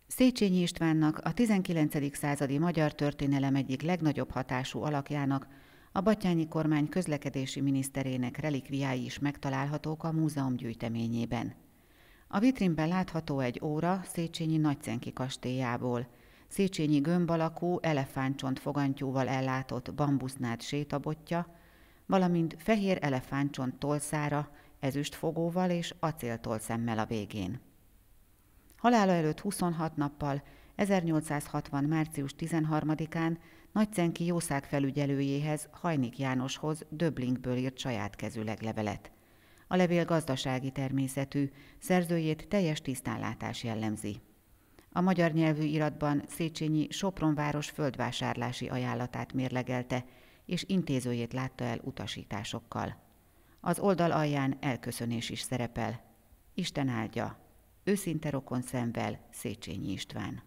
Széchenyi Istvánnak, a 19. századi magyar történelem egyik legnagyobb hatású alakjának, a batthyáni kormány közlekedési miniszterének relikviái is megtalálhatók a múzeum gyűjteményében. A vitrínben látható egy óra Széchenyi Nagycenki kastélyából, Széchenyi gömb alakú, elefántcsont fogantyúval ellátott bambusznád sétabotja, valamint fehér elefántcsont tolszára, ezüstfogóval és acéltolszemmel a végén. Halála előtt 26 nappal, 1860. március 13-án Nagycenki jószág felügyelőjéhez, Hajnik Jánoshoz Döblinkből írt saját kezű levelet. A levél gazdasági természetű, szerzőjét teljes tisztánlátás jellemzi. A magyar nyelvű iratban Széchenyi Sopron város földvásárlási ajánlatát mérlegelte, és intézőjét látta el utasításokkal. Az oldal alján elköszönés is szerepel. Isten áldja! Őszinte rokonszenvvel, Széchenyi István.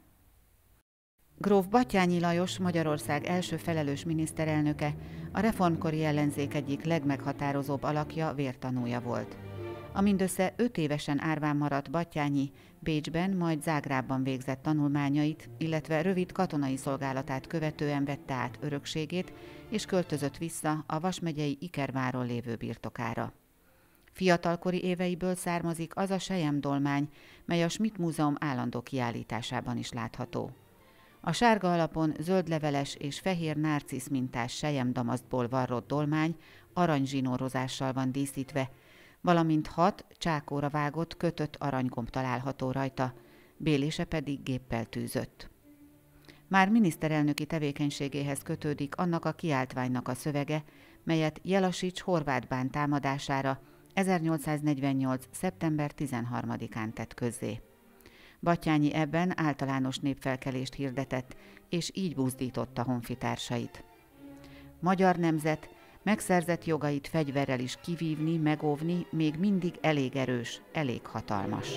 Gróf Batthyány Lajos, Magyarország első felelős miniszterelnöke, a reformkori ellenzék egyik legmeghatározóbb alakja, vértanúja volt. A mindössze 5 évesen árván maradt Batthyány Bécsben, majd Zágrábban végzett tanulmányait, illetve rövid katonai szolgálatát követően vette át örökségét, és költözött vissza a Vas megyei Ikerváron lévő birtokára. Fiatalkori éveiből származik az a selyemdolmány, mely a Schmidt Múzeum állandó kiállításában is látható. A sárga alapon zöldleveles és fehér nárcisz mintás selyemdamasztból varrott dolmány aranyzsinórozással van díszítve, valamint 6 csákóra vágott, kötött aranygomb található rajta, bélése pedig géppel tűzött. Már miniszterelnöki tevékenységéhez kötődik annak a kiáltványnak a szövege, melyet Jellasics horvát bán támadására 1848. szeptember 13-án tett közzé. Batthyány ebben általános népfelkelést hirdetett, és így buzdította honfitársait. Magyar nemzet megszerzett jogait fegyverrel is kivívni, megóvni, még mindig elég erős, elég hatalmas.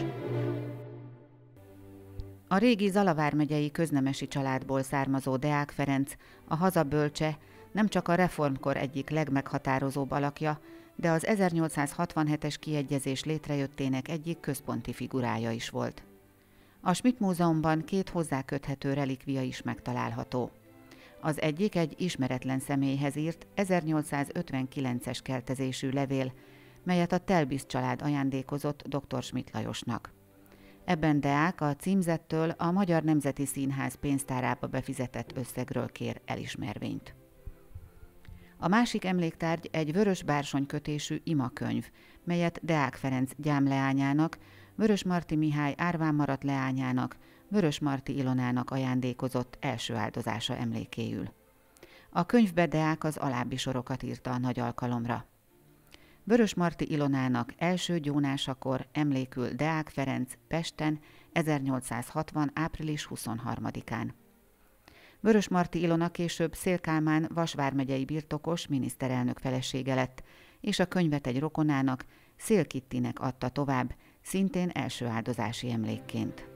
A régi Zalavár megyei köznemesi családból származó Deák Ferenc, a haza bölcse, nem csak a reformkor egyik legmeghatározóbb alakja, de az 1867-es kiegyezés létrejöttének egyik központi figurája is volt. A Schmidt Múzeumban 2 hozzáköthető relikvia is megtalálható. Az egyik egy ismeretlen személyhez írt 1859-es keltezésű levél, melyet a Telbisz család ajándékozott dr. Schmidt Lajosnak. Ebben Deák a címzettől a Magyar Nemzeti Színház pénztárába befizetett összegről kér elismervényt. A másik emléktárgy egy vörös bársonykötésű imakönyv, melyet Deák Ferenc gyámleányának, Vörösmarty Mihály árván maradt leányának, Vörösmarty Ilonának ajándékozott első áldozása emlékéül. A könyvbe Deák az alábbi sorokat írta a nagy alkalomra. Vörösmarty Ilonának első gyónásakor emlékül Deák Ferenc Pesten 1860. április 23-án. Vörösmarty Ilona később Széll Kálmán Vas vármegyei birtokos miniszterelnök felesége lett, és a könyvet egy rokonának, Széll Kittinek adta tovább, szintén első áldozási emlékként.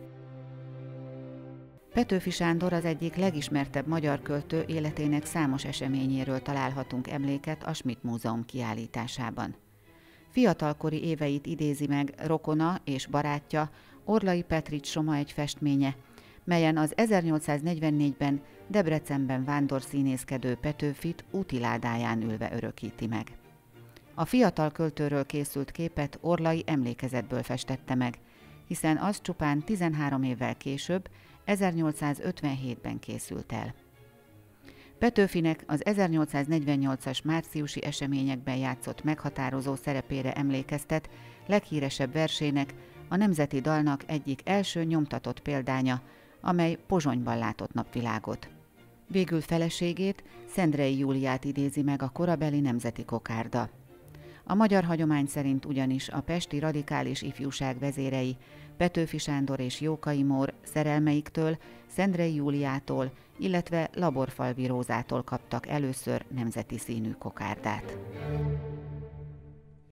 Petőfi Sándor az egyik legismertebb magyar költő, életének számos eseményéről találhatunk emléket a Schmidt Múzeum kiállításában. Fiatalkori éveit idézi meg rokona és barátja, Orlai Petrics Soma egy festménye, melyen az 1844-ben Debrecenben vándorszínészkedő Petőfit útiládáján ülve örökíti meg. A fiatal költőről készült képet Orlai emlékezetből festette meg, hiszen az csupán 13 évvel később, 1857-ben készült el. Petőfinek az 1848-as márciusi eseményekben játszott meghatározó szerepére emlékeztet leghíresebb versének, a nemzeti dalnak egyik első nyomtatott példánya, amely Pozsonyban látott napvilágot. Végül feleségét, Szendrei Júliát idézi meg a korabeli nemzeti kokárda. A magyar hagyomány szerint ugyanis a pesti radikális ifjúság vezérei, Petőfi Sándor és Jókai Mór szerelmeiktől, Szendrei Júliától, illetve Laborfalvi Rózától kaptak először nemzeti színű kokárdát.